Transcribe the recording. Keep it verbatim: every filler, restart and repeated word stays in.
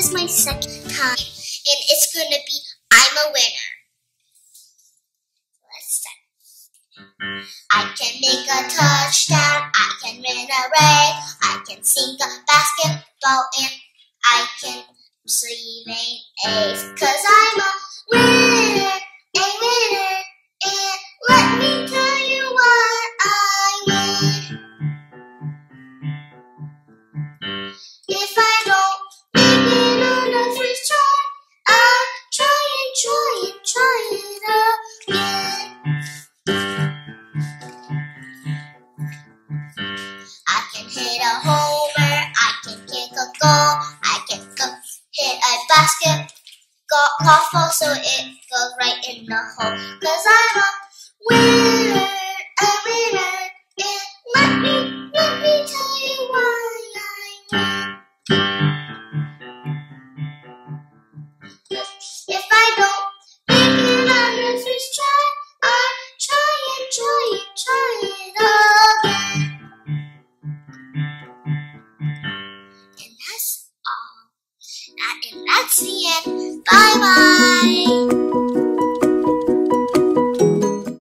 is my second time, and it's gonna be I'm a winner. Let's start. I can make a touchdown, I can run a race, I can sink a basketball, and I can receive an ace. Cause I'm a winner, a winner, and let me tell you why I win. If I don't make it on the first try, I'll try and try and try it again. I can hit a homer, I can kick a goal, I can go hit a basket, golf ball so it goes right in the hole. Cause I'm a winner, a winner, and let me, let me tell you why I win. If I don't make it on the first try, I'll try and try and try it again. And that's all. And that's the end. Bye bye.